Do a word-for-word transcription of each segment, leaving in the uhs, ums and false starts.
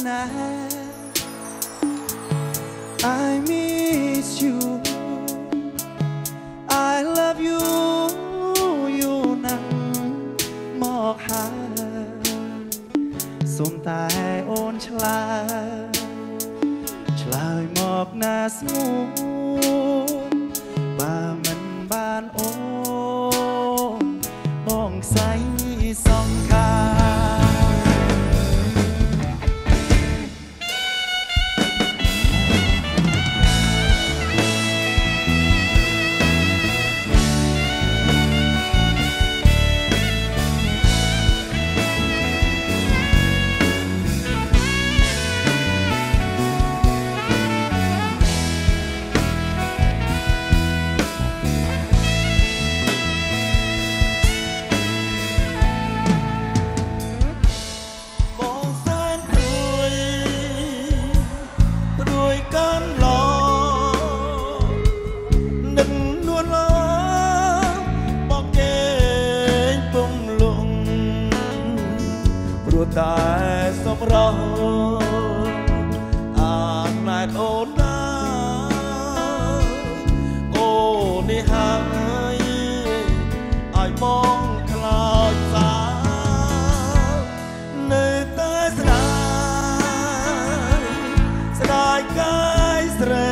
ណា I miss you I love you យូរណាស់មកហើយសូមតែអូនឆ្លើយឆ្លើយមកណាស្ងួនបើមិនបានអូនបងស្អីសង្ខាតែសម្រស់អានណែតអូនណាអូនេះហើយឲ្យបងខ្លោចសានៅតែស្ដាយស្ដាយកាយស្រី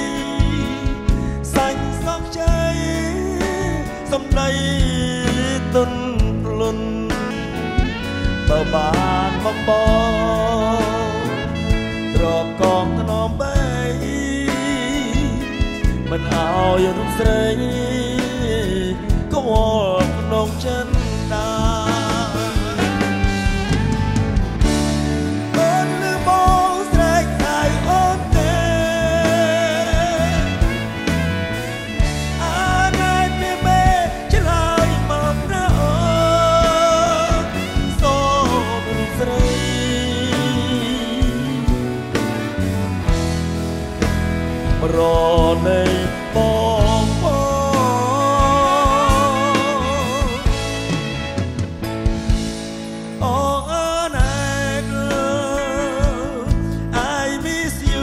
សាញ់សក់ជ័យសំដីទុនភ្លុនបើបានមកបងត្រកកងថ្នមបីមិនឲ្យរូបស្រីកវល់ក្នុងចិនដាអូនលឺបងស្រែកហៅអូនទេអាណែតមានមេឆ្លើយមកណាអូរនៃបងអូណែក I miss you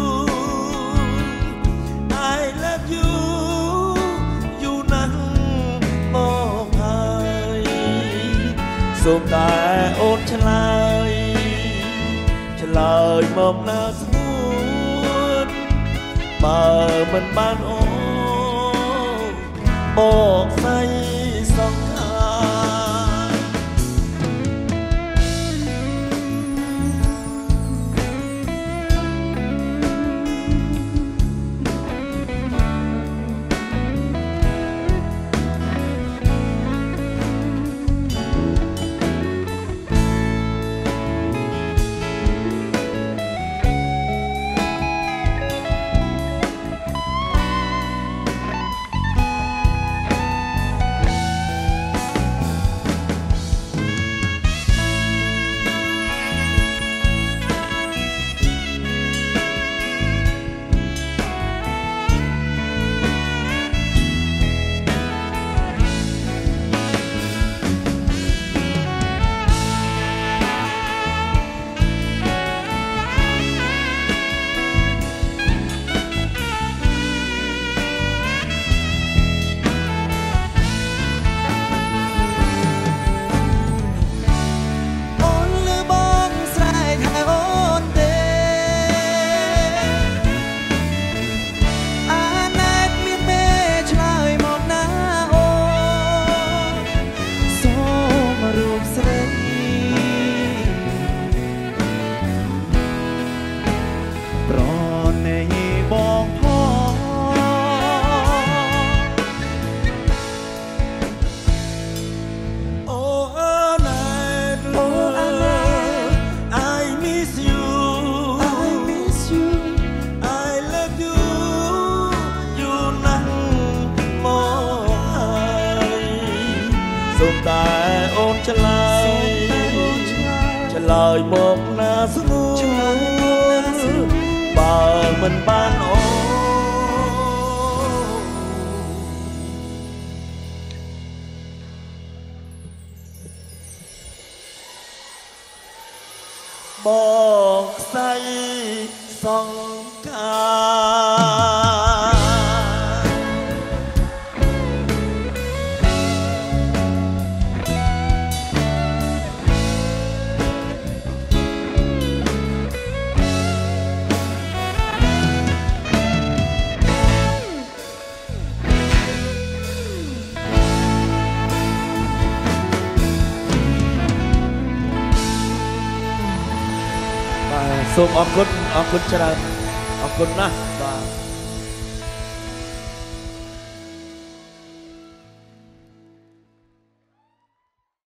I love you យូរណាស់មកហើយសូមតែអូនឆ្លើយឆ្លើយមកណាស្មួនបើមិនបានអូបកស្អីសង្ខាសូមតែអូនឆ្លើយឆ្លើយមកណាស្ងួនបើមិនបានអូบอกใส่สองกาសូមអរគុណអរគុណច្រើនអរគុណណាស់បាទ